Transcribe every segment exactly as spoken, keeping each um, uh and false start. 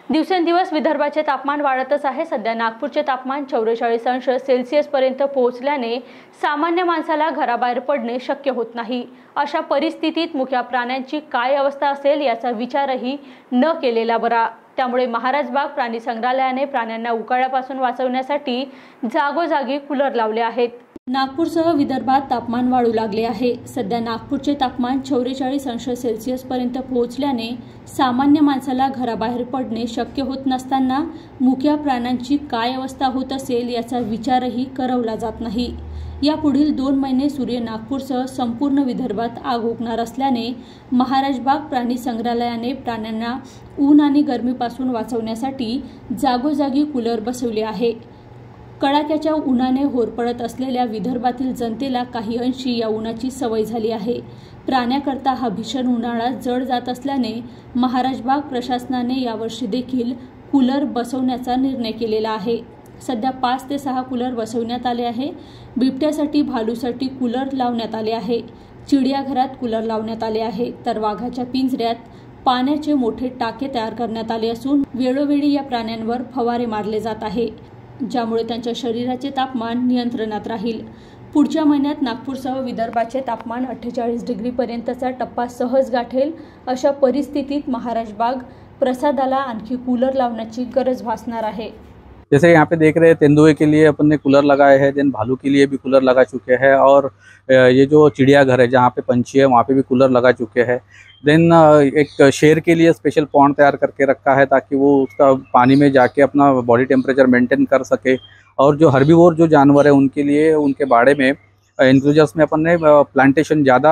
दिवसेंदिवस विदर्भाचे तापमान वाढतच आहे। सध्या नागपूरचे तापमान चौवेचाळीस अंश सेल्सिअस पर्यंत पोहोचल्याने सामान्य माणसाला घराबाहेर पडणे शक्य होत नाही। अशा परिस्थितीत मुक्या प्राण्यांची काय अवस्था असेल याचा विचारही न केलेला बरा। त्यामुळे महाराज बाग प्राणी संग्रहालयाने प्राण्यांना उकाड्यापासून वाचवण्यासाठी जागोजागी कूलर लावले आहेत। नागपूरसह विदर्भात तापमान वाढू लागले आहे। सध्या नागपूरचे तापमान चौवेचाळीस अंश सेल्सिअस पर्यंत पोहोचल्याने सामान्य माणसाला घराबाहेर पडणे शक्य होत नसताना मुक्या प्राण्यांची काय अवस्था होत असेल याचा विचारही करवला जात नाही। यापुढील दोन महिने सूर्य नागपूरसह संपूर्ण विदर्भात आग ओकणार असल्याने महाराज बाग प्राणी संग्रहालयाने प्राण्यांना ऊन आणि गरमीपासून वाचवण्यासाठी जागोजागी कूलर बसवले आहे। कडाक्याच्या उन्हाने होरपळत असलेल्या विदर्भातील जनतेला काही अंशी या उन्हाची सवय झाली आहे। प्राण्याकरता हा भीषण उन्हाळा जड जात असल्याने महाराज बाग प्रशासनाने यावर्षी देखील कूलर बसवण्याचा निर्णय केलेला आहे। सध्या पाच ते सहा कूलर बसवण्यात आले आहे। बिबट्यासाठी भालूसाठी कूलर लावण्यात आले आहे। चिडियाघरात कूलर लावण्यात आले आहे, तर वाघाच्या पिंजऱ्यात पाण्याचे मोठे टाके तयार करण्यात आले असून वेळोवेळी या प्राण्यांवर फवारे मारले जात आहे, ज्यामुळे त्यांच्या शरीराचे तापमान नियंत्रणात राहील। पुढच्या महिन्यात नागपूरसह विदर्भाचे तापमान अठ्ठेचाळीस डिग्री पर्यंतचा टप्पा सहज गाठेल। अशा परिस्थितीत महाराज बाग प्रसादाला आणखी कूलर लावण्याची गरज भासणार आहे। जैसे यहाँ पे देख रहे हैं, तेंदुए के लिए अपन ने कूलर लगाए हैं, देन भालू के लिए भी कूलर लगा चुके हैं, और ये जो चिड़ियाघर है जहाँ पे पंछी है वहाँ पे भी कूलर लगा चुके हैं। देन एक शेर के लिए स्पेशल पॉन्ड तैयार करके रखा है ताकि वो उसका पानी में जाके अपना बॉडी टेम्परेचर मेंटेन कर सके। और जो हर्बीवोर जो जानवर है उनके लिए उनके बाड़े में इंक्लोजर्स में अपन ने प्लांटेशन ज़्यादा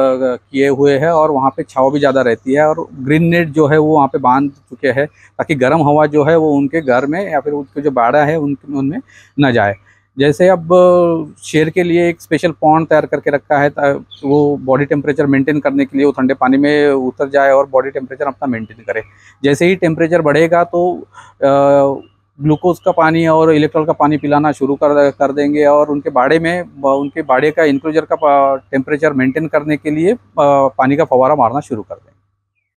किए हुए हैं और वहाँ पे छाँव भी ज़्यादा रहती है, और ग्रीन नेट जो है वो वहाँ पे बांध चुके हैं ताकि गर्म हवा जो है वो उनके घर में या फिर उनके जो बाड़ा है उनके उनमें न जाए। जैसे अब शेर के लिए एक स्पेशल पॉन्ड तैयार करके रखा है, वो बॉडी टेम्परेचर मेंटेन करने के लिए वो ठंडे पानी में उतर जाए और बॉडी टेम्परेचर अपना मेंटेन करे। जैसे ही टेम्परेचर बढ़ेगा तो ग्लूकोज का पानी और इलेक्ट्रॉल का पानी पिलाना शुरू कर कर देंगे, और उनके बाड़े में उनके बाड़े का इंक्लोजर का टेम्परेचर मेंटेन करने के लिए पानी का फव्वारा मारना शुरू कर देंगे।